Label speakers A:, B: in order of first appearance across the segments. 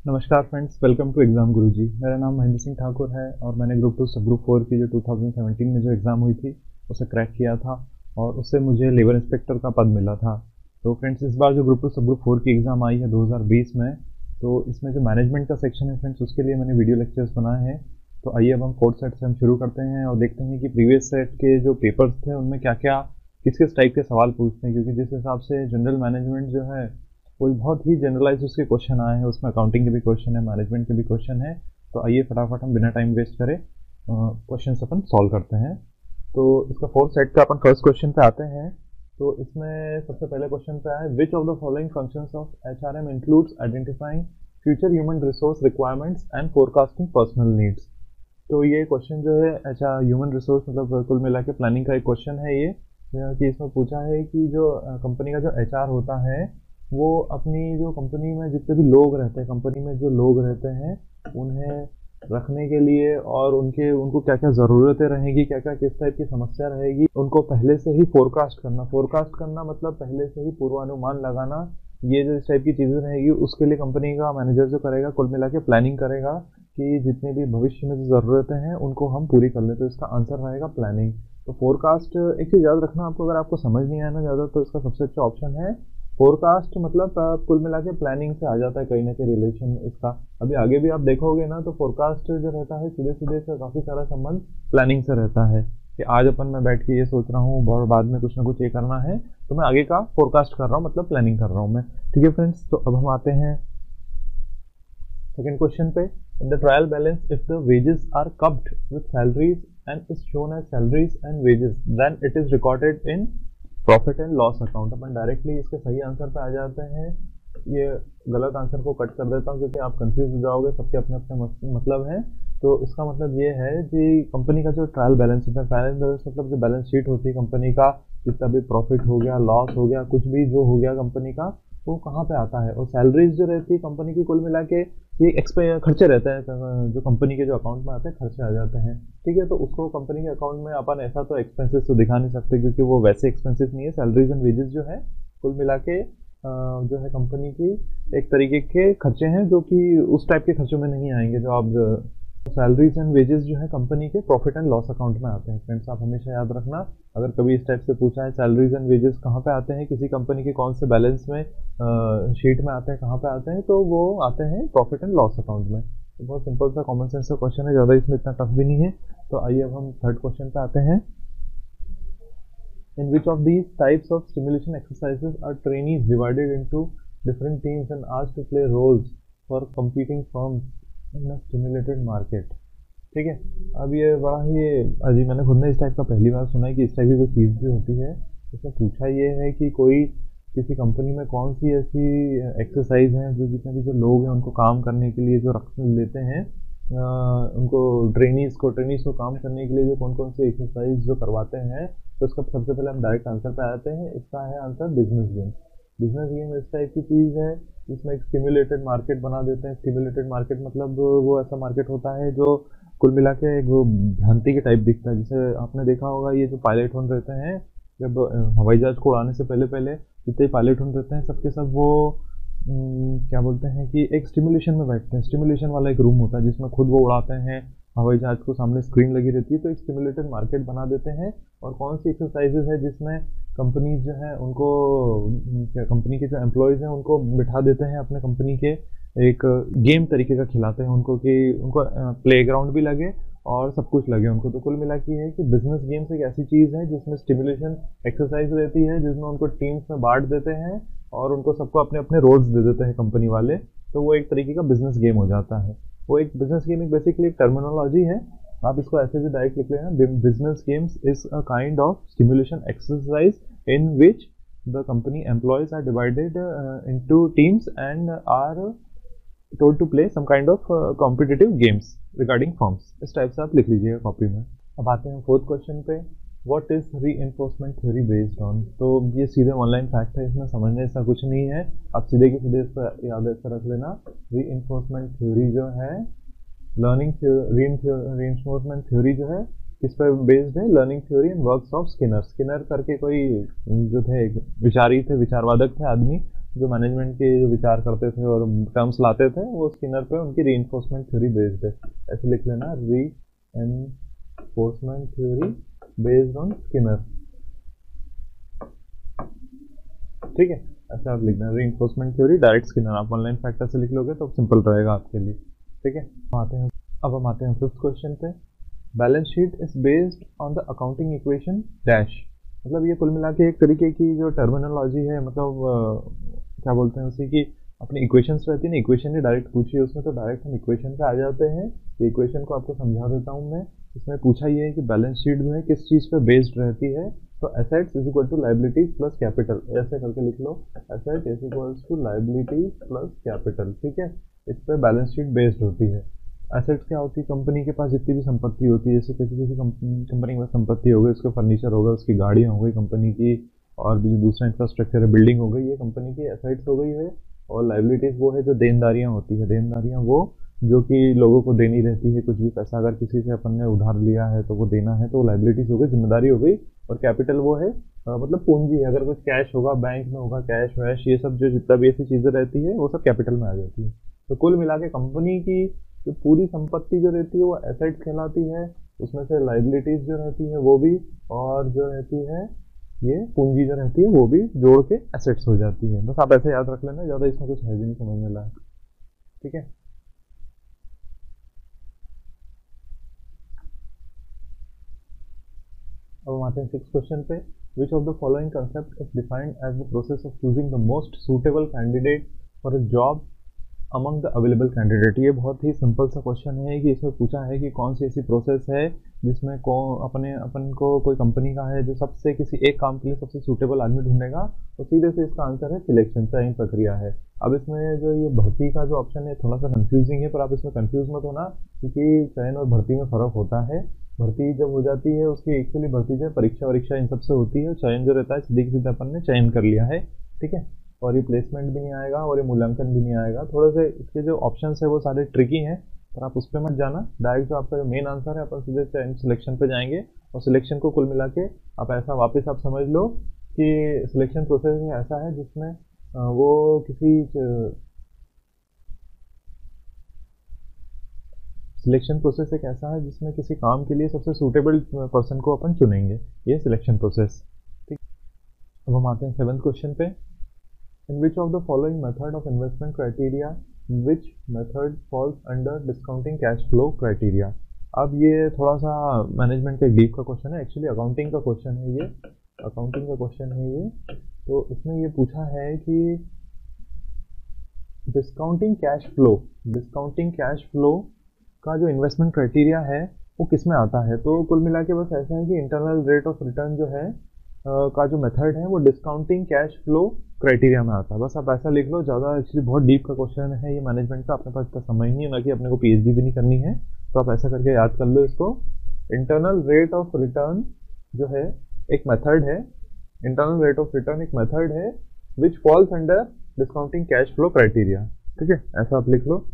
A: नमस्कार friends, welcome to exam Guruji. मेरा नाम महेंद्र सिंह ठाकुर है और मैंने ग्रुप 2 सब ग्रुप 4 की जो 2017 में जो एग्ज़ाम हुई थी उसे क्रैक किया था और उससे मुझे लेबर इंस्पेक्टर का पद मिला था। तो फ्रेंड्स, इस बार जो ग्रुप 2 सब ग्रुप 4 की एग्ज़ाम आई है 2020 में, तो इसमें जो मैनेजमेंट का सेक्शन है फ्रेंड्स, उसके लिए मैंने वीडियो लेक्चर्स बनाए हैं। तो आइए अब हम फोर्थ सेट से हम शुरू करते हैं और देखते हैं कि प्रीवियस सेट के जो पेपर्स थे उनमें क्या क्या किस किस टाइप के सवाल पूछते हैं, क्योंकि जिस हिसाब से जनरल मैनेजमेंट जो है कोई बहुत ही जनरलाइज उसके क्वेश्चन आए हैं, उसमें अकाउंटिंग के भी क्वेश्चन है, मैनेजमेंट के भी क्वेश्चन है। तो आइए फटाफट हम बिना टाइम वेस्ट करे क्वेश्चन अपन सॉल्व करते हैं। तो इसका फोर्थ सेट का अपन फर्स्ट क्वेश्चन पे आते हैं। तो इसमें सबसे पहले क्वेश्चन पे है, which of the following functions of HRM includes identifying future human resource requirements and forecasting personal needs. तो ये क्वेश्चन जो है ह्यूमन रिसोर्स मतलब कुल मिला के प्लानिंग का एक क्वेश्चन है ये, कि इसमें पूछा है कि जो कंपनी का जो एचआर होता है वो अपनी जो कंपनी में जितने भी लोग रहते हैं, कंपनी में जो लोग रहते हैं उन्हें रखने के लिए और उनको क्या क्या ज़रूरतें रहेगी, क्या क्या किस टाइप की समस्या रहेगी, उनको पहले से ही फोरकास्ट करना मतलब पहले से ही पूर्वानुमान लगाना। ये जो इस टाइप की चीज़ें रहेगी उसके लिए कंपनी का मैनेजर जो करेगा कुल मिला के प्लानिंग करेगा कि जितनी भी भविष्य में जो ज़रूरतें हैं उनको हम पूरी कर लें। तो इसका आंसर रहेगा प्लानिंग। तो फोरकास्ट एक चीज़ याद रखना आपको, अगर आपको समझ नहीं आया ना ज़्यादा तो इसका सबसे अच्छा ऑप्शन है फोरकास्ट। मतलब कुल मिला के प्लानिंग से आ जाता है कहीं ना कहीं रिलेशन इसका। अभी आगे भी आप देखोगे ना तो फोरकास्ट जो रहता है सीधे सीधे से काफ़ी सारा संबंध प्लानिंग से रहता है कि आज अपन मैं बैठ के ये सोच रहा हूँ और बाद में कुछ ना कुछ ये करना है, तो मैं आगे का फोरकास्ट कर रहा हूँ, मतलब प्लानिंग कर रहा हूँ मैं। ठीक है फ्रेंड्स, तो अब हम आते हैं सेकेंड क्वेश्चन पे। In the trial balance if the wages are clubbed with salaries and is shown as salaries and wages then it is recorded in profit and loss account. अपन डायरेक्टली इसके सही answer पे आ जाते हैं। ये गलत आंसर को कट कर देता हूँ क्योंकि आप कंफ्यूज हो जाओगे, सबके अपने अपने मतलब है। तो इसका मतलब ये है कि कंपनी का जो ट्रायल बैलेंस होता है, ट्रायल बैलेंस मतलब जो बैलेंस शीट होती है कंपनी का, जितना भी प्रॉफिट हो गया, लॉस हो गया, कुछ भी जो हो गया कंपनी का, वो कहाँ पे आता है। और सैलरीज जो रहती है कंपनी की कुल मिला के ये खर्चे रहते हैं जो कंपनी के जो अकाउंट में आते हैं, खर्चे आ जाते हैं। ठीक है, तो उसको कंपनी के अकाउंट में अपन ऐसा तो एक्सपेंसेस तो दिखा नहीं सकते क्योंकि वो वैसे एक्सपेंसेस नहीं है। सैलरीज एंड वेजेस जो है कुल मिला के जो है कंपनी की एक तरीके के खर्चे हैं जो कि उस टाइप के खर्चों में नहीं आएंगे जो आप सैलरीज एंड वेजेस जो है कंपनी के प्रॉफिट एंड लॉस अकाउंट में आते हैं। फ्रेंड्स, आप हमेशा याद रखना, अगर कभी इस टाइप से पूछा है सैलरीज एंड वेजेस कहाँ पे आते हैं, किसी कंपनी के कौन से बैलेंस में शीट में आते हैं, कहाँ पे आते हैं, तो वो आते हैं प्रॉफिट एंड लॉस अकाउंट में। तो बहुत सिंपल सा कॉमन सेंस का क्वेश्चन है, ज़्यादा इसमें इतना टफ भी नहीं है। तो आइए अब हम थर्ड क्वेश्चन पे आते हैं। In which of these types of stimulation exercises are trainees divided into different teams and asked to play roles for competing firms in a stimulated market? ठीक है, अब ये बड़ा ही अजीब, मैंने खुद ने इस टाइप का पहली बार सुना है कि इस टाइप की कोई चीज़ भी होती है। इसमें पूछा ये है कि कोई किसी कंपनी में कौन सी ऐसी एक्सरसाइज हैं जो जितने भी जो लोग हैं उनको काम करने के लिए जो रख लेते हैं, उनको ट्रेनीज को काम करने के लिए जो कौन कौन सी एक्सरसाइज जो करवाते हैं। तो इसका सबसे पहले हम डायरेक्ट आंसर पे आते हैं। इसका है answer business game. Business game इस टाइप की चीज़ है जिसमें एक स्टिमुलेटेड मार्केट बना देते हैं। स्टिमुलेटेड मार्केट मतलब वो ऐसा मार्केट होता है जो कुल मिला के एक वो भ्रांति के टाइप दिखता है। जैसे आपने देखा होगा ये जो पायलट होन रहते हैं, जब हवाई जहाज को उड़ाने से पहले पहले जितने पायलट होन रहते हैं सबके सब वो क्या बोलते हैं कि एक स्टिमुलेशन में बैठते हैं। स्टिमुलेशन वाला एक रूम होता है जिसमें खुद वो उड़ाते हैं, हवाई जहाज को सामने स्क्रीन लगी रहती है। तो एक स्टिमुलेटेड मार्केट बना देते हैं। और कौन सी एक्सरसाइजेज है जिसमें कंपनीज जो है उनको कंपनी के जो एम्प्लॉयज़ हैं उनको बिठा देते हैं अपने कंपनी के एक गेम तरीके का खिलाते हैं उनको कि उनको प्लेग्राउंड भी लगे और सब कुछ लगे उनको। तो कुल मिला के है कि बिजनेस गेम्स एक ऐसी चीज़ है जिसमें स्टिमुलेशन एक्सरसाइज रहती है, जिसमें उनको टीम्स में बांट देते हैं और उनको सबको अपने अपने रोल्स दे देते हैं कंपनी वाले। तो वो एक तरीके का बिजनेस गेम हो जाता है। वो एक बिजनेस गेम एक बेसिकली एक टर्मिनोलॉजी है, आप इसको ऐसे भी डायरेक्ट लिख लेना। Business games is a kind of stimulation exercise in which the company employees are divided into teams and are told to play some kind of competitive games regarding forms. इस type से आप लिख लीजिएगा copy में। अब आते हैं fourth question पे, what is reinforcement theory based on. तो ये सीधे ऑनलाइन फैक्ट है, इसमें समझने ऐसा कुछ नहीं है, आप सीधे के सीधे इस पर याद ऐसा रख लेना। रीइंफोर्समेंट थ्योरी जो है रीइंफोर्समेंट थ्योरी जो है किस पर बेस्ड है, learning theory and works of Skinner. Skinner करके कोई जो थे विचारी थे, विचारवादक थे आदमी, जो मैनेजमेंट के जो विचार करते थे और टर्म्स लाते थे वो स्किनर पे उनकी रीइंफोर्समेंट थ्योरी बेस्ड है। ऐसे लिख लेना, reinforcement theory based on Skinner. ठीक है, ऐसा आप लिखना, रीइंफोर्समेंट थ्योरी डायरेक्ट स्किनर। आप ऑनलाइन फैक्टर से लिख लोगे तो सिंपल रहेगा आपके लिए। ठीक है, अब हम आते हैं फिफ्थ क्वेश्चन पे। Balance sheet is based on the accounting equation dash. मतलब ये कुल मिला के एक तरीके की जो टर्मिनोलॉजी है, मतलब क्या बोलते हैं उसी की अपनी इक्वेशंस रहती है ना, इक्वेशन ही डायरेक्ट पूछी है उसमें तो डायरेक्ट हम इक्वेशन पे आ जाते हैं। ये इक्वेशन को आपको समझा देता हूँ मैं। इसमें पूछा ये है कि बैलेंस शीट जो है किस चीज़ पे बेस्ड रहती है, तो assets is equal to liabilities plus capital, ऐसे करके लिख लो, asset is equal to liabilities plus capital. ठीक है, इस पर बैलेंस शीट बेस्ड होती है। एसेट्स क्या होती है, कंपनी के पास जितनी भी संपत्ति होती है, जैसे किसी किसी कंपनी के पास संपत्ति हो गई, उसका फर्नीचर होगा, उसकी गाड़ियाँ हो गई कंपनी की, और भी जो दूसरा इंफ्रास्ट्रक्चर है, बिल्डिंग हो गई, ये कंपनी की एसेट्स हो गई है। और लाइबिलिटीज वो है जो देनदारियाँ होती है, देनदारियाँ वो जो कि लोगों को देनी रहती है, कुछ भी पैसा अगर किसी से अपन ने उधार लिया है तो वो देना है, तो वो लाइबिलिटीज हो गई, जिम्मेदारी हो गई। और कैपिटल वो है मतलब पूंजी है, अगर कुछ कैश होगा बैंक में होगा, कैश वैश ये सब जो जितना भी ऐसी चीज़ें रहती है वो सब कैपिटल में आ जाती है। तो कुल मिला के कंपनी की जो पूरी संपत्ति जो रहती है वो एसेट्स कहलाती है, उसमें से लाइबिलिटीज जो रहती है वो भी, और जो रहती है ये पूंजी जो रहती है वो भी जोड़ के एसेट्स हो जाती है। बस आप ऐसे याद रख लेना, ज़्यादा इसमें कुछ है भी नहीं समझने लायक। ठीक है, अब हम आते हैं सिक्स क्वेश्चन पे। Which of the following concept is defined as the process of choosing the most suitable candidate for a job among the available candidate. ये बहुत ही सिंपल सा क्वेश्चन है कि इसमें पूछा है कि कौन सी ऐसी प्रोसेस है जिसमें अपन को कोई कंपनी का है जो सबसे किसी एक काम के लिए सबसे सूटेबल आदमी ढूंढेगा, तो सीधे से इसका आंसर है सिलेक्शन, चयन प्रक्रिया है। अब इसमें जो ये भर्ती का जो ऑप्शन है थोड़ा सा कंफ्यूजिंग है, पर आप इसमें कंफ्यूज मत होना, क्योंकि चयन और भर्ती में फ़र्क होता है। भर्ती जब हो जाती है उसकी एक्चुअली भर्ती जो है परीक्षा इन सबसे होती है, चयन जो रहता है सीधे सीधे अपन ने चयन कर लिया है। ठीक है, और ये प्लेसमेंट भी नहीं आएगा और ये मूल्यांकन भी नहीं आएगा। थोड़े से इसके जो ऑप्शंस है वो सारे ट्रिकी हैं, पर आप उस पर मत जाना, डायरेक्ट जो आपका जो मेन आंसर है अपन सीधे चयन सिलेक्शन पे जाएंगे। और सिलेक्शन को कुल मिला के आप ऐसा वापस आप समझ लो कि सिलेक्शन प्रोसेस ऐसा है जिसमें वो किसी सिलेक्शन प्रोसेस एक ऐसा है जिसमें किसी काम के लिए सबसे सूटेबल पर्सन को अपन चुनेंगे, ये सिलेक्शन प्रोसेस। ठीक, अब हम आते हैं सेवंथ क्वेश्चन पे। In which of the following method of investment criteria, which method falls under discounting cash flow criteria? अब ये थोड़ा सा मैनेजमेंट का डीप का क्वेश्चन है, एक्चुअली अकाउंटिंग का क्वेश्चन है ये, अकाउंटिंग का क्वेश्चन है ये। तो इसमें ये पूछा है कि डिस्काउंटिंग कैश फ्लो का जो इन्वेस्टमेंट क्राइटेरिया है वो किस में आता है। तो कुल मिला के बस ऐसा है कि इंटरनल रेट ऑफ रिटर्न जो है का जो मेथड है वो डिस्काउंटिंग कैश फ्लो क्राइटेरिया में आता है। बस आप ऐसा लिख लो, ज़्यादा एक्चुअली बहुत डीप का क्वेश्चन है ये मैनेजमेंट का, अपने पास इतना समय नहीं है, ना कि अपने को पीएचडी भी नहीं करनी है, तो आप ऐसा करके याद कर लो इसको। इंटरनल रेट ऑफ रिटर्न जो है एक मेथड है, इंटरनल रेट ऑफ रिटर्न एक मेथड है which falls under discounting cash flow criteria. ठीक है, ऐसा आप लिख लो,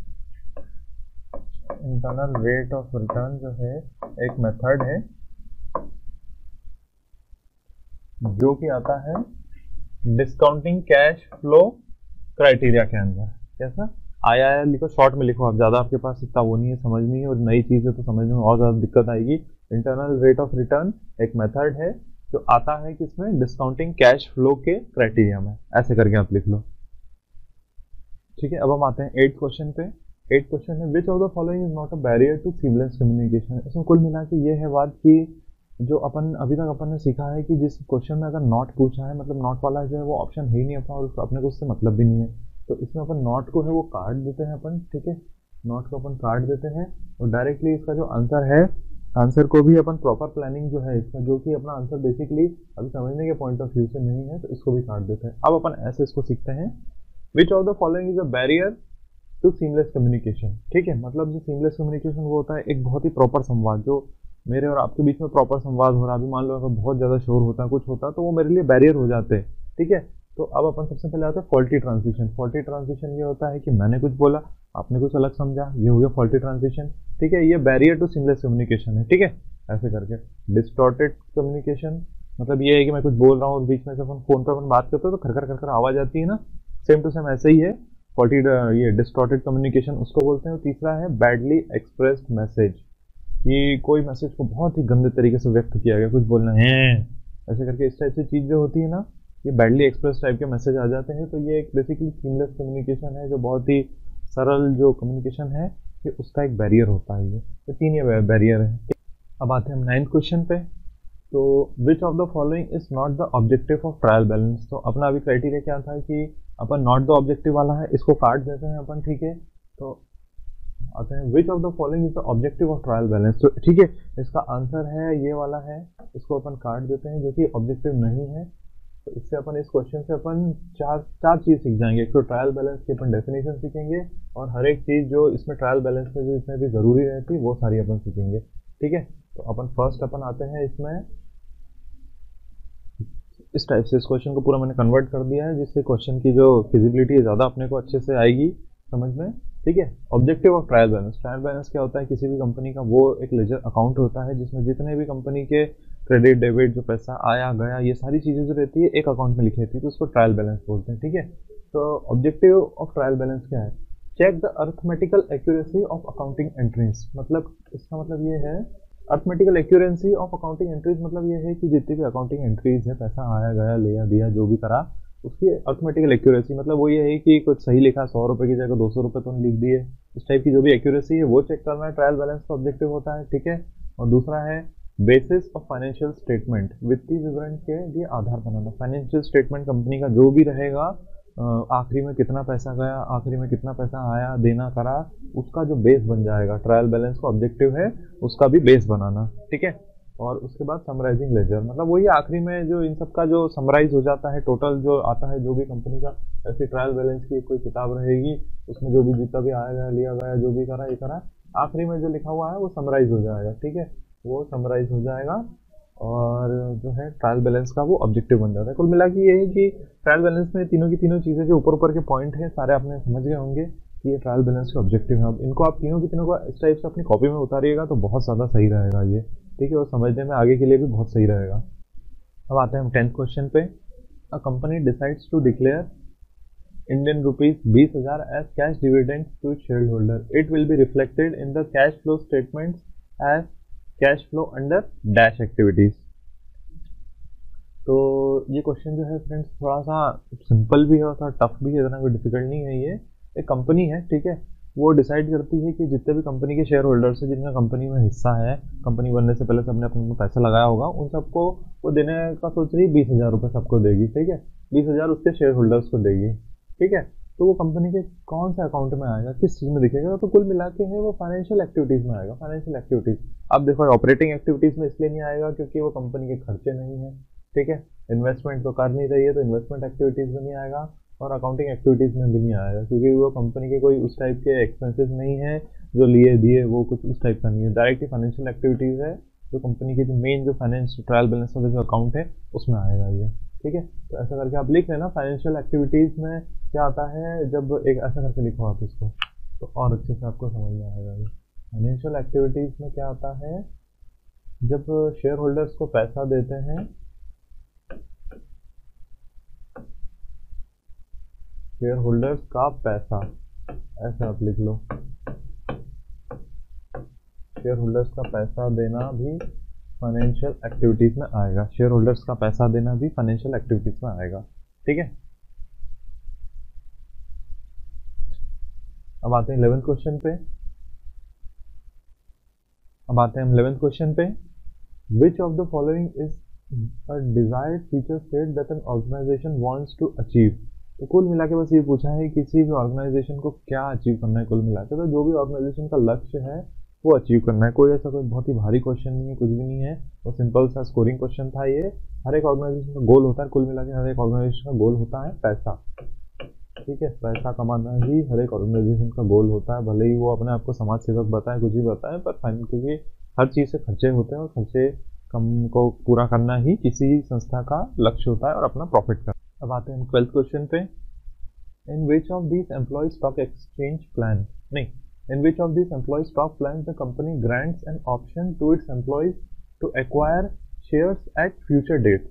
A: इंटरनल रेट ऑफ रिटर्न जो है एक मेथड है जो कि आता है डिस्काउंटिंग कैश फ्लो क्राइटेरिया के अंदर। कैसा आया लिखो, शॉर्ट में लिखो आप, ज़्यादा आपके पास इतना वो नहीं है, समझनी है, और नई चीज़ है तो समझने में और ज़्यादा दिक्कत आएगी। इंटरनल रेट ऑफ रिटर्न एक मेथड है जो आता है किसमें, डिस्काउंटिंग कैश फ्लो के क्राइटेरिया में, ऐसे करके आप लिख लो। ठीक है, अब हम आते हैं एट क्वेश्चन पे। एट क्वेश्चन है which of the following is not a barrier to seamless communication. इसमें कुल मिला के ये है बात कि जो अपन अभी तक अपन ने सीखा है कि जिस क्वेश्चन में अगर नॉट पूछा है, मतलब नॉट वाला जो है वो ऑप्शन है ही नहीं अपना, और अपने को उससे मतलब भी नहीं है, तो इसमें अपन नॉट को है वो काट देते हैं अपन। ठीक है, नॉट को अपन काट देते हैं और डायरेक्टली इसका जो आंसर है, आंसर को भी अपन प्रॉपर प्लानिंग जो है इसका, जो कि अपना आंसर बेसिकली अभी समझने के पॉइंट ऑफ व्यू से नहीं है, तो इसको भी काट देते हैं। अब अपन ऐसे इसको सीखते हैं, which of the following is a barrier to seamless communication. ठीक है, मतलब जो सीमलेस कम्युनिकेशन वो होता है एक बहुत ही प्रॉपर संवाद, जो मेरे और आपके बीच में प्रॉपर संवाद हो रहा है। अभी मान लो अगर बहुत ज़्यादा शोर होता है, कुछ होता है, तो वो मेरे लिए बैरियर हो जाते हैं। ठीक है, तो अब अपन सबसे पहले आते हैं फॉल्टी ट्रांजिशन। फॉल्टी ट्रांजिशन ये होता है कि मैंने कुछ बोला, आपने कुछ अलग समझा, ये हो गया फॉल्टी ट्रांजिशन। ठीक है, ये बैरियर टू सीमलेस कम्युनिकेशन है। ठीक है, ऐसे करके डिस्टॉर्टेड कम्युनिकेशन मतलब ये है कि मैं कुछ बोल रहा हूँ और बीच में से अपन फोन पर अपन बात करते हैं तो खरखर खरखर आवाज़ आती है ना, सेम टू सेम ऐसे ही है। 40 ये डिस्टॉर्टेड कम्युनिकेशन उसको बोलते हैं। और तीसरा है बैडली एक्सप्रेस्ड मैसेज, कि कोई मैसेज को बहुत ही गंदे तरीके से व्यक्त किया गया, कुछ बोलना है ऐसे करके, इस टाइप से चीज़ जो होती है ना, ये बैडली एक्सप्रेस टाइप के मैसेज आ जाते हैं। तो ये एक बेसिकली सीमलेस कम्युनिकेशन है, जो बहुत ही सरल जो कम्युनिकेशन है, ये उसका एक बैरियर होता है। ये तीन ये बैरियर है। अब आते हैं हम 9th क्वेश्चन पे। तो which of the following is not the objective of trial balance. तो अपना अभी क्राइटेरिया क्या था कि अपन नॉट द ऑब्जेक्टिव वाला है, इसको काट देते हैं अपन, ठीक है। तो आते हैं which of the following is the objective of trial balance. तो ठीक है, इसका आंसर है ये वाला है, इसको अपन काट देते हैं, जो कि ऑब्जेक्टिव नहीं है। तो इससे अपन इस क्वेश्चन से अपन चार चीज़ सीख जाएंगे। एक तो ट्रायल बैलेंस की अपन डेफिनेशन सीखेंगे, और हर एक चीज़ जो इसमें ट्रायल बैलेंस में जो इसमें भी ज़रूरी रहती है वो सारी अपन सीखेंगे, ठीक है। तो अपन फर्स्ट अपन आते हैं इसमें इस टाइप से। इस क्वेश्चन को पूरा मैंने कन्वर्ट कर दिया है, जिससे क्वेश्चन की जो फिजिबिलिटी है ज़्यादा अपने को अच्छे से आएगी समझ में, ठीक है। Objective of trial balance. Trial balance क्या होता है, किसी भी कंपनी का वो एक लेजर अकाउंट होता है, जिसमें जितने भी कंपनी के क्रेडिट डेबिट जो पैसा आया गया ये सारी चीज़ें जो रहती है एक अकाउंट में लिखी रहती है, तो उसको ट्रायल बैलेंस बोलते हैं, ठीक है। तो ऑब्जेक्टिव ऑफ ट्रायल बैलेंस क्या है, check the arithmetical accuracy of accounting entries. मतलब इसका मतलब ये है, arithmetical accuracy of accounting entries मतलब ये है कि जितनी भी अकाउंटिंग एंट्रीज है, पैसा आया गया लिया दिया जो भी करा, उसकी अर्थमेटिकल एक्यूरेसी मतलब वो ये है कि कुछ सही लिखा, 100 रुपये की जगह 200 रुपये तो नहीं लिख दिए, इस टाइप की जो भी एक्यूरेसी है वो चेक करना ट्रायल बैलेंस का ऑब्जेक्टिव होता है, ठीक है। और दूसरा है बेसिस ऑफ फाइनेंशियल स्टेटमेंट, वित्तीय विवरण के लिए आधार बनाना। फाइनेंशियल स्टेटमेंट कंपनी का जो भी रहेगा, आखिरी में कितना पैसा गया, आखिरी में कितना पैसा आया, देना करा, उसका जो बेस बन जाएगा, ट्रायल बैलेंस का ऑब्जेक्टिव है उसका भी बेस बनाना, ठीक है। और उसके बाद समराइजिंग लेजर, मतलब वही आखिरी में जो इन सब का जो समराइज हो जाता है, टोटल जो आता है जो भी कंपनी का, ऐसी ट्रायल बैलेंस की कोई किताब रहेगी, उसमें जो भी जितना भी आया गया लिया गया जो भी करा ये करा, आखिरी में जो लिखा हुआ है वो समराइज हो जाएगा, ठीक है, वो समराइज हो जाएगा। और जो है ट्रायल बैलेंस का वो ऑब्जेक्टिव बन जाता है। कुल मिला के ये है कि ट्रायल बैलेंस में तीनों की तीनों चीज़ें जो ऊपर ऊपर के पॉइंट हैं सारे आपने समझ गए होंगे कि ये ट्रायल बैलेंस के ऑब्जेक्टिव हैं। अब इनको आप तीनों की तीनों को इस टाइप से अपनी कॉपी में उतारिएगा तो बहुत ज़्यादा सही रहेगा ये, ठीक है, और समझने में आगे के लिए भी बहुत सही रहेगा। अब आते हैं हम 10th क्वेश्चन पे। A company decides to declare Indian rupees 20,000 as cash dividends to its shareholder. It will be reflected in the cash flow statements as cash flow under dash activities. तो ये क्वेश्चन जो है friends थोड़ा सा simple भी है और थोड़ा टफ भी है, इतना कोई डिफिकल्ट नहीं है। ये एक कंपनी है, ठीक है, वो डिसाइड करती है कि जितने भी कंपनी के शेयर होल्डर्स हैं, जिनका कंपनी में हिस्सा है, कंपनी बनने से पहले सबने अपने में पैसा लगाया होगा, उन सबको वो देने का सोच रही है, 20,000 रुपये सबको देगी, ठीक है, 20,000 उसके शेयर होल्डर्स को देगी, ठीक है। तो वो कंपनी के कौन से अकाउंट में आएगा, किस चीज़ में दिखेगा, तो कुल मिला के है वो फाइनेंशियल एक्टिविटीज़ में आएगा। फाइनेंशियल एक्टिविटीज़ अब देखो ऑपरेटिंग एक्टिविटीज़ में इसलिए नहीं आएगा क्योंकि वो कंपनी के खर्चे नहीं है, ठीक है, इन्वेस्टमेंट तो कर नहीं रही है, तो इन्वेस्टमेंट एक्टिविटीज़ में नहीं आएगा, और अकाउंटिंग एक्टिविटीज़ में भी नहीं आएगा क्योंकि वो कंपनी के कोई उस टाइप के एक्सपेंसेस नहीं है जो लिए दिए, वो कुछ उस टाइप का नहीं है। डायरेक्ट ही फाइनेंशियल एक्टिविटीज़ है जो कंपनी के जो मेन जो फाइनेंस ट्रायल बैलेंस वाला जो अकाउंट है उसमें आएगा ये, ठीक है। तो ऐसा करके आप लिख लेना फाइनेंशियल एक्टिविटीज़ में क्या आता है, जब एक ऐसा करके लिखो आप इसको तो और अच्छे से आपको समझ में आएगा। ये फाइनेंशियल एक्टिविटीज़ में क्या आता है, जब शेयर होल्डर्स को पैसा देते हैं, शेयर होल्डर्स का पैसा, ऐसा आप लिख लो, शेयर होल्डर्स का पैसा देना भी फाइनेंशियल एक्टिविटीज में आएगा। शेयर होल्डर्स का पैसा देना भी फाइनेंशियल एक्टिविटीज में आएगा, ठीक है। अब आते हैं 11th क्वेश्चन पे। Which of the following is a desired future state that an organization wants to achieve. तो कुल मिला के बस ये पूछा है किसी भी ऑर्गेनाइजेशन को क्या अचीव करना है, कुल मिला के तो जो भी ऑर्गेनाइजेशन का लक्ष्य है वो अचीव करना है। कोई ऐसा कोई बहुत ही भारी क्वेश्चन नहीं है, कुछ भी नहीं है, वो सिंपल सा स्कोरिंग क्वेश्चन था ये। हर एक ऑर्गेनाइजेशन का गोल होता है, कुल मिला के हर एक ऑर्गेनाइजेशन का गोल होता है पैसा, ठीक है, पैसा कमाना ही हर एक ऑर्गेनाइजेशन का गोल होता है। भले ही वो अपने आप को समाज सेवक बताए, कुछ भी बताए, पर फाइनल क्योंकि हर चीज़ से खर्चे होते हैं और खर्चे कम को पूरा करना ही किसी संस्था का लक्ष्य होता है और अपना प्रॉफिट करना। अब आते हैं 12th क्वेश्चन पे। In which of this employ stock exchange plan, नहीं, in which of these employee stock plans the company grants an option to its employees to acquire shares at future date।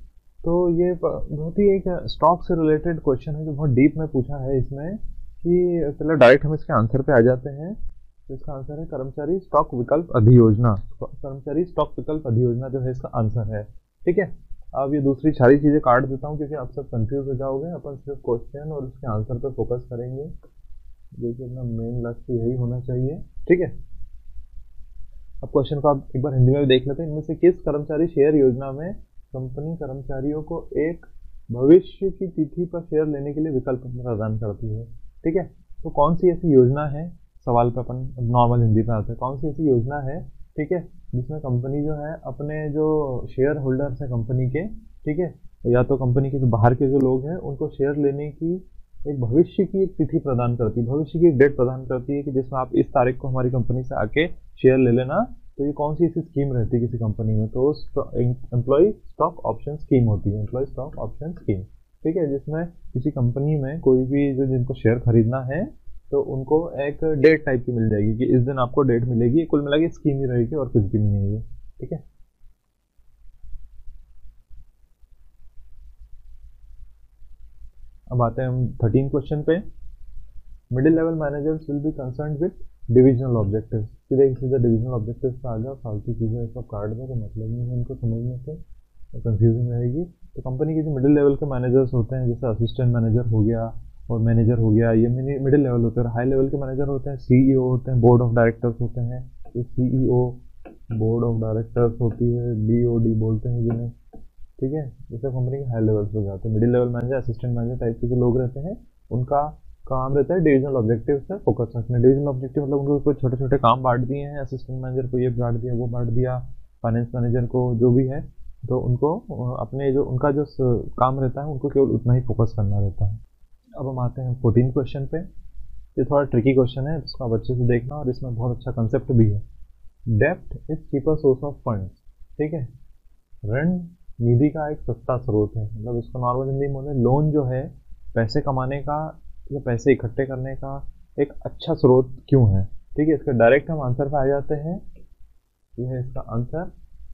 A: तो ये बहुत ही एक stock से related question है जो बहुत deep में पूछा है इसमें, कि चलो डायरेक्ट हम इसके आंसर पे आ जाते हैं। तो इसका आंसर है कर्मचारी स्टॉक विकल्प अधियोजना। कर्मचारी स्टॉक विकल्प अधियोजना जो है इसका आंसर है। ठीक है, अब ये दूसरी सारी चीजें काट देता हूँ क्योंकि आप सब कंफ्यूज हो जाओगे। अपन सिर्फ क्वेश्चन और उसके आंसर पर फोकस करेंगे, जो कि अपना मेन लक्ष्य यही होना चाहिए। ठीक है, अब क्वेश्चन को आप एक बार हिंदी में भी देख लेते हैं। इनमें से किस कर्मचारी शेयर योजना में कंपनी कर्मचारियों को एक भविष्य की तिथि पर शेयर लेने के लिए विकल्प प्रदान करती है? ठीक है, तो कौन सी ऐसी योजना है, सवाल पे अपन नॉर्मल हिंदी पे आते हैं, कौन सी ऐसी योजना है, ठीक है, जिसमें कंपनी जो है अपने जो शेयर होल्डर्स हैं कंपनी के, ठीक है, या तो कंपनी के जो बाहर के जो लोग हैं उनको शेयर लेने की एक भविष्य की एक तिथि प्रदान करती है, भविष्य की एक डेट प्रदान करती है कि जिसमें आप इस तारीख को हमारी कंपनी से आके शेयर ले लेना। तो ये कौन सी ऐसी स्कीम रहती है किसी कंपनी में? तो एम्प्लॉय स्टॉक ऑप्शन स्कीम होती है, एम्प्लॉय स्टॉक ऑप्शन स्कीम। ठीक है, जिसमें किसी कंपनी में कोई भी जो जिनको शेयर खरीदना है तो उनको एक डेट टाइप की मिल जाएगी कि इस दिन आपको डेट मिलेगी। कुल मिला के स्कीम ही रहेगी और कुछ भी नहीं है ये। ठीक है, अब आते हैं हम 13 क्वेश्चन पे। Middle level managers will be concern with divisional objectives. सीधे सीधे डिविजनल ऑब्जेक्टिव्स पे आ गया, फालतू चीजें सब काट दो, तो मतलब नहीं है इनको समझने से, कंफ्यूजन रहेगी। तो कंपनी के जो मिडिल लेवल के मैनेजर्स होते हैं, जैसे असिस्टेंट मैनेजर हो गया और मैनेजर हो गया, ये मिडिल लेवल होते हैं। हाई लेवल के मैनेजर होते हैं, सीईओ होते हैं, बोर्ड ऑफ डायरेक्टर्स होते हैं। ये सीईओ, बोर्ड ऑफ डायरेक्टर्स होती है, बीओडी बोलते हैं जिन्हें। ठीक है, जैसे कंपनी के हाई लेवल पे जाते हैं। Middle level manager, assistant manager type के जो लोग रहते हैं, उनका काम रहता है डिविजनल ऑब्जेक्टिव से फोकस रखना। डिविजनल ऑब्जेक्टिव मतलब उनको कुछ छोटे छोटे काम बांट दिए हैं, असिस्टेंट मैनेजर को ये बांट दिया, वो बांट दिया, फाइनेंस मैनेजर को जो भी है, तो उनको अपने जो उनका जो काम रहता है उनको केवल उतना ही फोकस करना रहता है। अब हम आते हैं 14 क्वेश्चन पे। ये थोड़ा ट्रिकी क्वेश्चन है, इसको आप अच्छे से देखना, और इसमें बहुत अच्छा कंसेप्ट भी है। डेप्ट is cheaper source of funds. ठीक है, ऋण निधि का एक सस्ता स्रोत है। मतलब इसको नॉर्मल हिंदी में बोले, लोन जो है पैसे कमाने का या पैसे इकट्ठे करने का एक अच्छा स्रोत क्यों है। ठीक है, इसका डायरेक्ट हम आंसर पे आ जाते हैं। ये है इसका answer.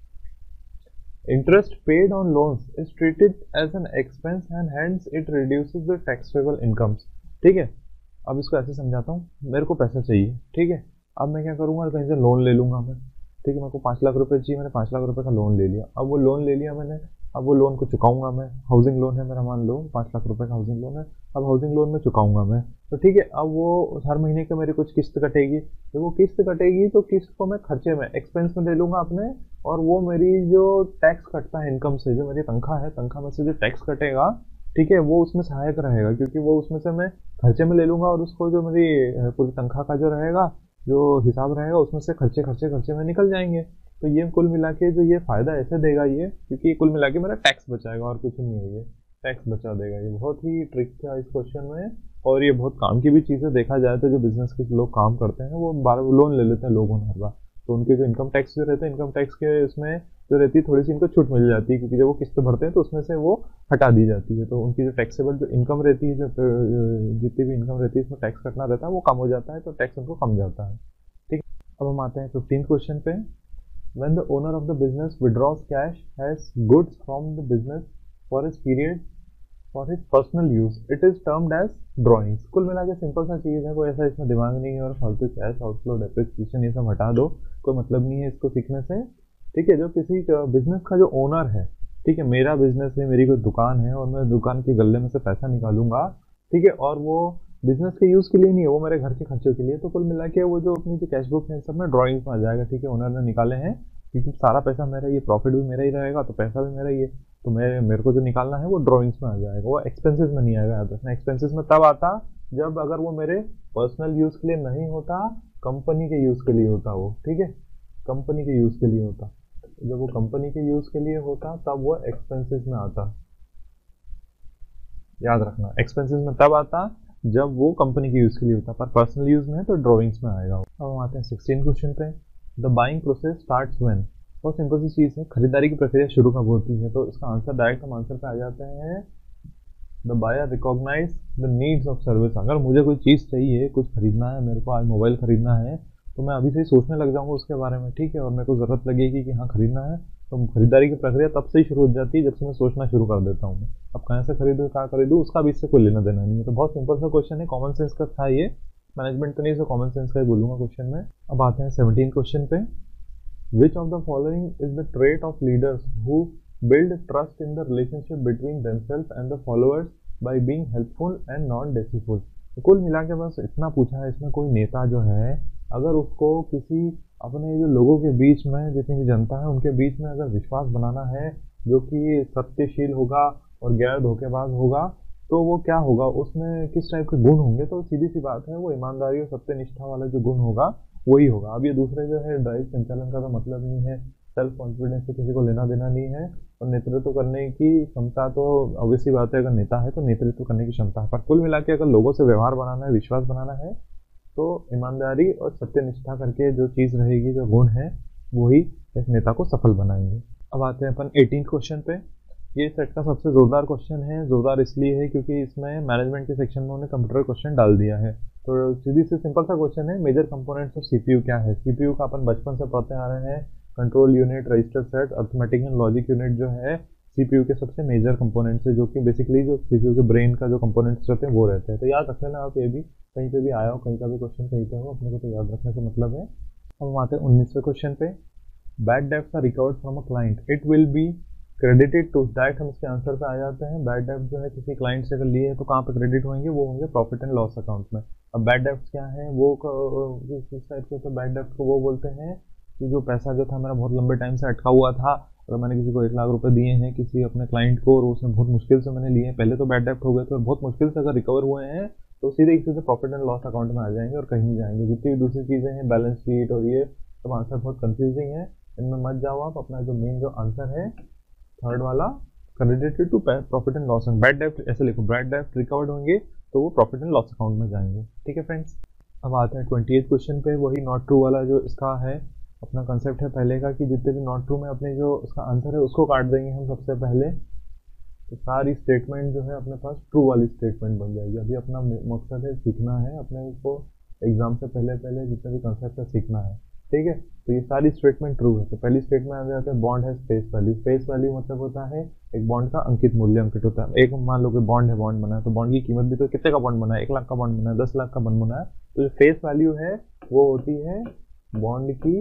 A: Interest paid on loans is treated as an expense and hence it reduces the taxable incomes. ठीक है, अब इसको ऐसे समझाता हूँ। मेरे को पैसा चाहिए, ठीक है, अब मैं क्या करूँगा, कहीं से लोन ले लूँगा मैं। ठीक है, मेरे को 5 लाख रुपए चाहिए, मैंने 5 लाख रुपए का लोन ले लिया। अब वो लोन ले लिया मैंने, अब वो लोन को चुकाऊंगा मैं। हाउसिंग लोन है मेरा, मान लो 5 लाख रुपए का हाउसिंग लोन है। अब हाउसिंग लोन में चुकाऊंगा मैं, तो ठीक है, अब वो हर महीने के मेरी कुछ किस्त कटेगी। जब वो किस्त कटेगी तो किस्त को मैं खर्चे में, एक्सपेंस में ले लूंगा अपने, और वो मेरी जो टैक्स कटता है इनकम से, जो मेरी तनख्वाह है, तनख्वाह में से जो टैक्स कटेगा, ठीक है, वो उसमें सहायक रहेगा, क्योंकि वो उसमें से मैं खर्चे में ले लूंगा, और उसको जो मेरी पूरी तनख्वाह का जो रहेगा, जो हिसाब रहेगा, उसमें से खर्चे खर्चे खर्चे में निकल जाएंगे। तो ये कुल मिला के जो ये फायदा ऐसे देगा ये, क्योंकि ये कुल मिला के मेरा टैक्स बचाएगा और कुछ नहीं है, ये टैक्स बचा देगा। ये बहुत ही ट्रिक था इस क्वेश्चन में, और ये बहुत काम की भी चीज़ है। देखा जाए तो जो बिजनेस के लोग काम करते हैं वो लोन ले लेते हैं लोगों हर बार, तो उनके जो इनकम टैक्स जो रहते हैं, इनकम टैक्स के इसमें जो रहती है थोड़ी सी इनको छूट मिल जाती है, क्योंकि जब वो किस्त भरते हैं तो उसमें से वो हटा दी जाती है। तो उनकी जो टैक्सेबल जो इनकम रहती है, जो जितनी भी इनकम रहती है इसमें टैक्स कटना रहता है, वो कम हो जाता है, तो टैक्स उनको कम जाता है। ठीक है, अब हम आते हैं 15 क्वेश्चन पे। When the owner of the business withdraws cash as goods from the business for his period for his personal use, it is termed as drawings। कुल मिला के सिंपल सा चीज़ है, कोई ऐसा इसमें दिमाग नहीं है, और फालतू कैश आउटफ्लो डेप्रिसिएशन ये सब हटा दो, कोई मतलब नहीं है इसको सीखने से। ठीक है, जो किसी बिजनेस का जो ओनर है, ठीक है, मेरा बिजनेस है, मेरी कोई दुकान है, और मैं दुकान के गल्ले में से पैसा निकालूंगा, ठीक है, और वो बिजनेस के यूज के लिए नहीं है, वो मेरे घर के खर्चों के लिए। तो कुल मिला के वो जो अपनी जो कैश बुक है सब में ड्राइंग्स में आ जाएगा। ठीक है, ओनर ने निकाले हैं, क्योंकि सारा पैसा मेरा, ये प्रॉफिट भी मेरा ही रहेगा, तो पैसा भी मेरा ही है, तो मेरे को जो निकालना है वो ड्राइंग्स में आ जाएगा, वो एक्सपेंसेस में नहीं आएगा। याद रखना, एक्सपेंसेस में तब आता जब अगर वो मेरे पर्सनल यूज के लिए नहीं होता, कंपनी के यूज के लिए होता वो। ठीक है, कंपनी के यूज के लिए होता, जब वो कंपनी के यूज के लिए होता तब वो एक्सपेंसेस में आता। याद रखना, एक्सपेंसेस में तब आता जब वो कंपनी के यूज के लिए होता, पर पर्सनल यूज में है तो ड्राइंग्स में आएगा। अब हम आते हैं 16 क्वेश्चन पे। The buying process starts when. बहुत सिंपल सी चीज है, खरीदारी की प्रक्रिया शुरू कब होती है। तो इसका आंसर डायरेक्ट हम आंसर पे आ जाते हैं। The buyer recognise the needs of service. अगर मुझे कोई चीज चाहिए, कुछ खरीदना है, मेरे को आज मोबाइल खरीदना है, तो मैं अभी से ही सोचने लग जाऊंगा उसके बारे में, ठीक है, और मेरे को ज़रूरत लगेगी कि हाँ खरीदना है, तो खरीदारी की प्रक्रिया तब से ही शुरू हो जाती है जब से मैं सोचना शुरू कर देता हूँ। अब कहाँ से खरीदूँ, क्या खरीदूँ, उसका भी इससे कोई लेना देना नहीं है। तो बहुत सिंपल सा क्वेश्चन है, कॉमन सेंस का था ये, मैनेजमेंट तो नहीं, सो कॉमन सेंस का ही बोलूंगा क्वेश्चन में। अब आते हैं 17 क्वेश्चन पे। Which of the following is the trait of leaders who build trust in the relationship between themselves and the followers by being helpful and not deceitful. तो कुल मिला के बस इतना पूछा है इसमें, कोई नेता जो है अगर उसको किसी अपने जो लोगों के बीच में, जितनी भी जनता है उनके बीच में अगर विश्वास बनाना है जो कि सत्यशील होगा और गैर धोखेबाज होगा, तो वो क्या होगा, उसमें किस टाइप के गुण होंगे, तो सीधी सी बात है वो ईमानदारी और सत्यनिष्ठा वाला जो गुण होगा वही होगा। अब ये दूसरे जो है ड्राइव संचालन का तो मतलब नहीं है, सेल्फ कॉन्फिडेंस से किसी को लेना देना नहीं है, और नेतृत्व करने की क्षमता तो ऑब्वियसली बात है, अगर नेता है तो नेतृत्व करने की क्षमता है, पर कुल मिला के अगर लोगों से व्यवहार बनाना है, विश्वास बनाना है, तो ईमानदारी और सत्यनिष्ठा करके जो चीज़ रहेगी, जो गुण है, वही एक नेता को सफल बनाएंगे। अब आते हैं अपन 18 क्वेश्चन पे। ये सेट का सबसे जोरदार क्वेश्चन है। जोरदार इसलिए है क्योंकि इसमें मैनेजमेंट के सेक्शन में उन्होंने कंप्यूटर क्वेश्चन डाल दिया है। तो सीधी से सिंपल सा क्वेश्चन है, मेजर कंपोनेंट्स ऑफ सीपीयू क्या है। सीपीयू का अपन बचपन से पढ़ते आ रहे हैं, control unit, register set, arithmetic and logic unit जो है सीपीयू के सबसे मेजर कंपोनेंट्स है, जो कि बेसिकली जो सीपीयू के ब्रेन का जो कंपोनेंट्स रहते हैं वो रहते हैं। तो याद रख लेना आप, ये भी कहीं पे भी आया हो, कहीं का भी क्वेश्चन कहीं पे हो, अपने को तो याद रखने से मतलब है। अब हम आते हैं 19वें क्वेश्चन पे। Bad debts are recovered from a client, it will be credited to, direct हम इसके आंसर पे आ जाते हैं। बैड डेब्ट जो है किसी क्लाइंट से अगर लिए है तो कहाँ पे क्रेडिट होंगे, वो होंगे प्रॉफिट एंड लॉस अकाउंट में। अब बैड डेब्ट्स क्या है, वो किस टाइप के, तो बैड डेब्ट को वो बोलते हैं कि जो पैसा जो था मेरा बहुत लंबे टाइम से अटका हुआ था, अगर मैंने किसी को 1 लाख रुपए दिए हैं किसी अपने क्लाइंट को, और उसने बहुत मुश्किल से मैंने लिए हैं, पहले तो बैड डेब्ट हो गए थे और बहुत मुश्किल से अगर रिकवर हुए हैं तो सीधे एक सीधे प्रॉफिट एंड लॉस अकाउंट में आ जाएंगे और कहीं नहीं जाएंगे। जितनी भी दूसरी चीज़ें हैं, बैलेंस शीट और ये सब आंसर बहुत कंफ्यूजिंग है, इनमें मत जाओ आप। अपना जो मेन जो आंसर है थर्ड वाला, credited to profit and loss, bad डेब्ट ऐसे लिखो, बैड डेब्ट रिकवर्ड होंगे तो वो प्रॉफिट एंड लॉस अकाउंट में जाएंगे। ठीक है फ्रेंड्स। अब आते हैं 28 क्वेश्चन पे। वही नॉट ट्रू वाला जो इसका है, अपना कंसेप्ट है पहले का कि जितने भी नॉट ट्रू में अपने जो उसका आंसर है उसको काट देंगे हम सबसे पहले, तो सारी स्टेटमेंट जो है अपने पास ट्रू वाली स्टेटमेंट बन जाएगी। अभी अपना मकसद है सीखना है, अपने को एग्जाम से पहले पहले जितने भी कंसेप्ट है सीखना है, ठीक है। तो ये सारी स्टेटमेंट ट्रू है। तो पहली स्टेटमेंट आ जाता है बॉन्ड है फेस वैल्यू। फेस वैल्यू मतलब होता है एक बॉन्ड का अंकित मूल्य अंकित होता है। एक मान लो कि बॉन्ड है, बॉन्ड बना है, तो बॉन्ड की कीमत भी तो कितने का बॉन्ड बना है, 1 लाख का बॉन्ड बना है, 10 लाख का बॉन्ड बना है, तो जो फेस वैल्यू है वो होती है बॉन्ड की,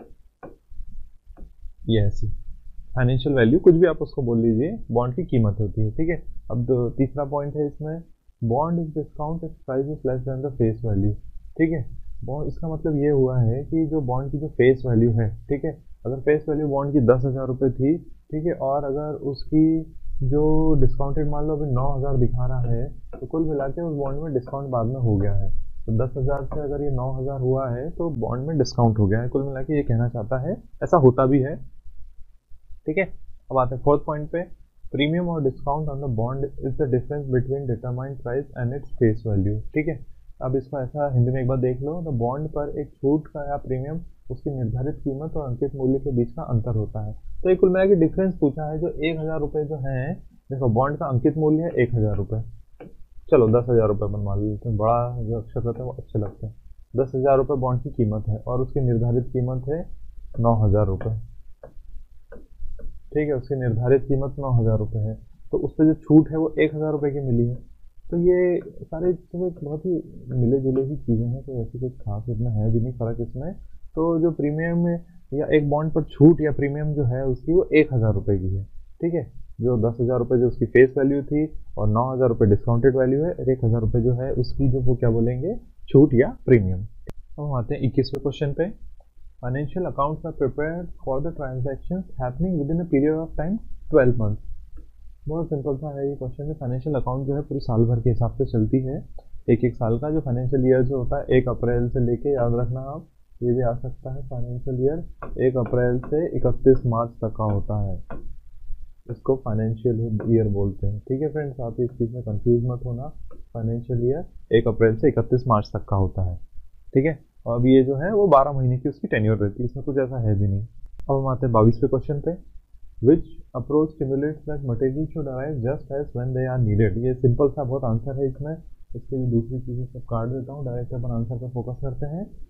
A: ये ऐसी फाइनेंशियल वैल्यू, कुछ भी आप उसको बोल लीजिए, बॉन्ड की कीमत होती है, ठीक है। अब तीसरा पॉइंट है इसमें, bond is discount if price is less than the face value, ठीक है। बॉन्ड, इसका मतलब ये हुआ है कि जो बॉन्ड की जो फेस वैल्यू है, ठीक है, अगर फेस वैल्यू बॉन्ड की 10,000 रुपये थी, ठीक है, और अगर उसकी जो डिस्काउंटेड मान लो अभी 9,000 दिखा रहा है, तो कुल मिला के उस बॉन्ड में डिस्काउंट बाद में हो गया है। तो 10,000 से अगर ये 9,000 हुआ है तो बॉन्ड में डिस्काउंट हो गया है। कुल मिला के ये कहना चाहता है, ऐसा होता भी है, ठीक है। अब आते हैं फोर्थ पॉइंट पे, प्रीमियम और discount on the bond is the difference between determined price and its face value, ठीक है। अब इसको ऐसा हिंदी में एक बार देख लो, तो बॉन्ड पर एक छूट का या प्रीमियम उसकी निर्धारित कीमत और अंकित मूल्य के बीच का अंतर होता है। तो एक कुल मिला के डिफरेंस पूछा है, जो 1,000 रुपये जो है, देखो बॉन्ड का अंकित मूल्य है 1,000 रुपये, चलो 10,000 रुपये बनवा लेते हैं, बड़ा जो अक्षर रहते हैं वो अच्छे लगते हैं। 10,000 रुपये बॉन्ड की कीमत है और उसकी निर्धारित कीमत है 9,000 रुपये, ठीक है, उसकी निर्धारित कीमत 9,000 रुपये है, तो उस पर जो छूट है वो 1,000 रुपये की मिली है। तो ये सारे बहुत ही मिले जुले ही चीज़ें हैं, कोई ऐसी कुछ खास इसमें है भी नहीं फर्क इसमें। तो जो प्रीमियम या एक बॉन्ड पर छूट या प्रीमियम जो है उसकी वो 1,000 रुपये की है, ठीक है। जो 10,000 रुपये जो उसकी फेस वैल्यू थी और 9,000 रुपये डिस्काउंटेड वैल्यू है, 1,000 रुपये जो है उसकी जो वो क्या बोलेंगे, छूट या प्रीमियम। अब हम आते हैं 21वें क्वेश्चन पे। Financial accounts are prepared for the transactions happening within a period of time 12 months। बहुत सिंपल सा है ये क्वेश्चन है। फाइनेंशियल अकाउंट जो है पूरी साल भर के हिसाब से चलती है, एक एक साल का जो फाइनेंशियल ईयर जो होता है 1 अप्रैल से लेके, याद रखना आप, ये भी आ सकता है फाइनेंशियल ईयर 1 अप्रैल से 31 मार्च तक का होता है, इसको फाइनेंशियल ईयर बोलते हैं, ठीक है फ्रेंड्स। आप इस चीज़ में कंफ्यूज मत होना, फाइनेंशियल ईयर 1 अप्रैल से 31 मार्च तक का होता है, ठीक है। और अब ये जो है वो 12 महीने की उसकी टेन्योर रहती है, इसमें कुछ ऐसा है भी नहीं। अब हम आते हैं 22वें क्वेश्चन पे। Which approach stimulates that material should arrive just as when they are needed. ये सिंपल सा बहुत आंसर है इसमें, इसके लिए दूसरी चीज़ें सब काट देता हूँ, डायरेक्ट अपन आंसर पर फोकस करते हैं।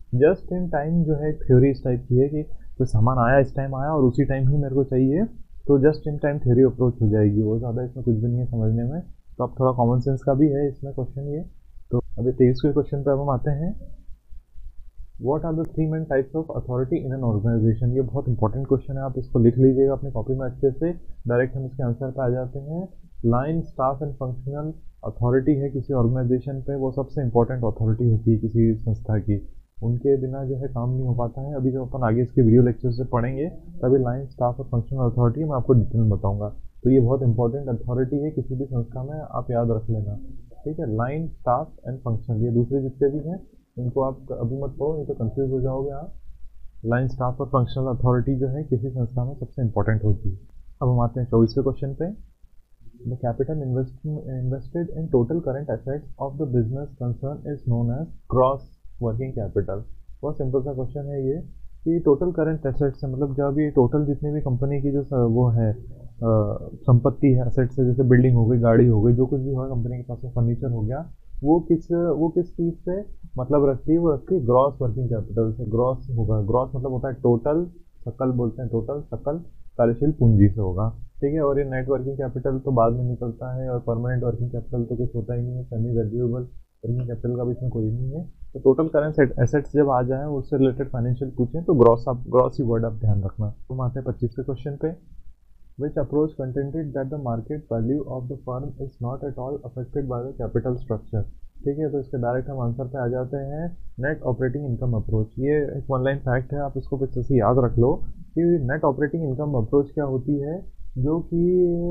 A: जस्ट इन टाइम जो है थ्योरी इस टाइप की है कि कोई सामान आया, इस टाइम आया और उसी टाइम ही मेरे को चाहिए, तो just in time theory approach हो जाएगी वो, ज़्यादा इसमें कुछ भी नहीं है समझने में। तो अब थोड़ा कॉमन सेंस का भी है इसमें क्वेश्चन ये। तो अभी 23वें क्वेश्चन पे अब हम आते हैं। What are the three main types of authority in an organisation. ये बहुत इंपॉर्टेंट क्वेश्चन है, आप इसको लिख लीजिएगा अपनी कॉपी में अच्छे से। डायरेक्ट हम इसके आंसर पे आ जाते हैं। Line, staff and functional authority है किसी ऑर्गेनाइजेशन पे, वो सबसे इंपॉर्टेंट अथॉरिटी होती है किसी संस्था की। उनके बिना जो है काम नहीं हो पाता है। अभी जब अपन आगे इसके वीडियो लेक्चर से पढ़ेंगे तभी लाइन, स्टाफ और फंक्शनल अथॉरिटी मैं आपको डिटेल में बताऊंगा। तो ये बहुत इंपॉर्टेंट अथॉरिटी है किसी भी संस्था में, आप याद रख लेना। ठीक है, लाइन, स्टाफ एंड फंक्शनल, ये दूसरे जितने भी हैं इनको आप अभी मत पढ़ो, नहीं तो कंफ्यूज हो जाओगे आप। लाइन, स्टाफ और फंक्शनल अथॉरिटी जो है किसी संस्था में सबसे इंपॉर्टेंट होती है। अब हम आते हैं 24वें क्वेश्चन पे। The capital invested in total current assets of the business concern is known as gross working capital. बहुत सिंपल सा क्वेश्चन है ये कि टोटल करंट एसेट्स है, मतलब जब ये टोटल जितनी भी कंपनी की जो वो है संपत्ति है, एसेट्स है, जैसे बिल्डिंग हो गई, गाड़ी हो गई, जो कुछ भी होगा कंपनी के पास में, फर्नीचर हो गया, वो किस चीज़ से मतलब रखती है, वो रखती है ग्रॉस वर्किंग कैपिटल से। ग्रॉस होगा, ग्रॉस मतलब होता है टोटल, सकल बोलते हैं, टोटल सकल कार्यशील पूंजी से होगा। ठीक है, और ये नेट वर्किंग कैपिटल तो बाद में निकलता है, और परमानेंट वर्किंग कैपिटल तो कुछ होता ही नहीं है, सेमी वैल्यूएबल वर्किंग कैपिटल का भी इसमें कोई नहीं है। तो टोटल करंट एसेट्स जब आ जाए उससे रिलेटेड फाइनेंशियल पूछें तो ग्रॉस ही वर्ड आप ध्यान रखना। तो हम आते हैं 25वें क्वेश्चन पे। Which approach contended that the market value of the firm is not at all affected by the capital structure। ठीक है, तो इसके डायरेक्ट हम आंसर पे आ जाते हैं। नेट ऑपरेटिंग इनकम अप्रोच, ये एक वन लाइन फैक्ट है, आप इसको फिर से याद रख लो कि नेट ऑपरेटिंग इनकम अप्रोच क्या होती है, जो कि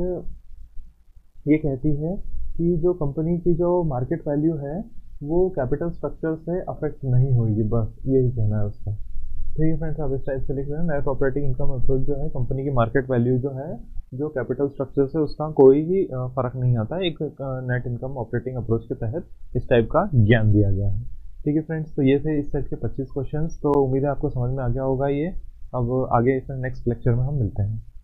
A: ये कहती है कि जो कंपनी की जो मार्केट वैल्यू है वो कैपिटल स्ट्रक्चर से अफेक्ट नहीं होगी, बस यही कहना है उसका। ठीक है फ्रेंड्स, आप इस टाइप से लिख रहे हैं। नेट ऑपरेटिंग इनकम अप्रोच जो है, कंपनी की मार्केट वैल्यू जो है, जो कैपिटल स्ट्रक्चर से उसका कोई भी फर्क नहीं आता है, एक नेट इनकम ऑपरेटिंग अप्रोच के तहत इस टाइप का ज्ञान दिया गया है। ठीक है फ्रेंड्स, तो ये थे इस सेट के 25 क्वेश्चंस। तो उम्मीद है आपको समझ में आ गया होगा ये। अब आगे इस नेक्स्ट लेक्चर में हम मिलते हैं।